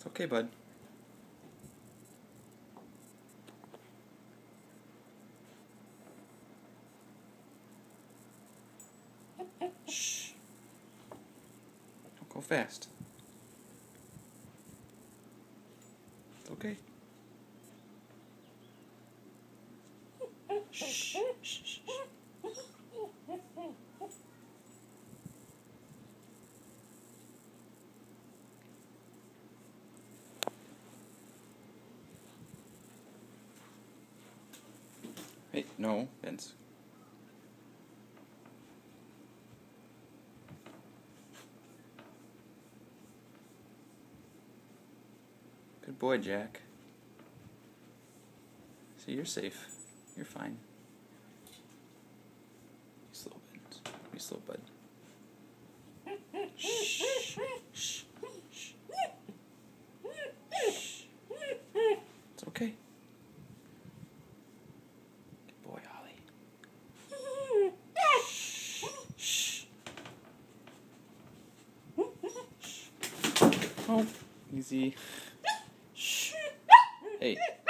It's okay, bud. Shh. Don't go fast. It's okay. Shh. Shh. Shh. Hey, no, Vince. Good boy, Jack. See, you're safe. You're fine. Be slow, Vince. Be slow, bud. Shh. Shh. Shh. It's okay. Good boy, Ollie. Shh. Oh, easy. Shh. Hey.